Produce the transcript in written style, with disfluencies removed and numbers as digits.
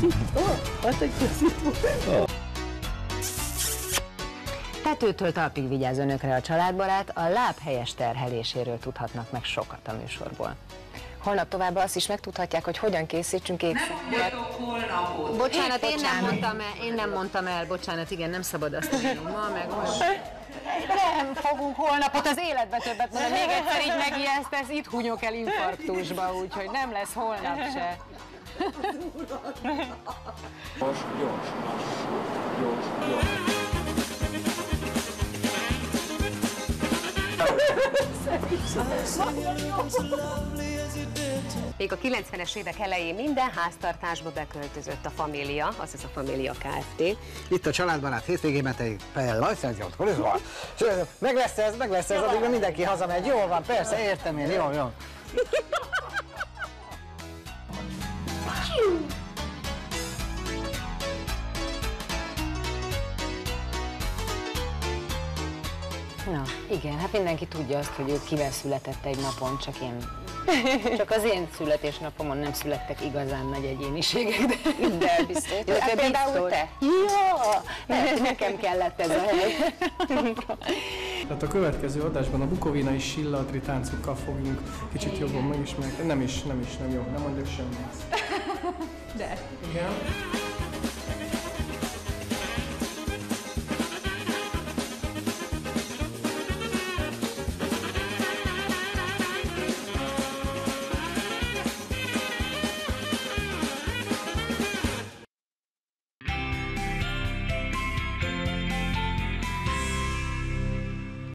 Tetőtől talpig vigyáz önökre a családbarát, a láb helyes terheléséről tudhatnak meg sokat a műsorból. Holnap továbbá azt is megtudhatják, hogy hogyan készítsünk ékszereket. Bocsánat, én nem mondtam el, bocsánat, igen, nem szabad azt mondani ma, meg nem fogunk holnapot az életbe többet mondani, még egyszer így megijesztesz, itt hunyok el infarktusba, úgyhogy nem lesz holnap se. Gyors, gyors, gyors, gyors. Még a 90-es évek elején minden háztartásba beköltözött a Família, azaz a Família Kft. Itt a családbarát hétvégében egy licenziót korizol. Meg lesz ez, addigra mindenki hazamegy. Jól van, persze, értem én, jó. Na, igen, hát mindenki tudja azt, hogy ő kivel született egy napon, csak az én születésnapomon nem születtek igazán nagy egyéniségek, de biztos. Jó, te például te? Ja, nekem kellett ez a hely. Tehát a következő adásban a bukovinai silladri táncokkal fogjunk kicsit jobban megismerni. Nem jó, nem mondjuk semmit. De. Igen.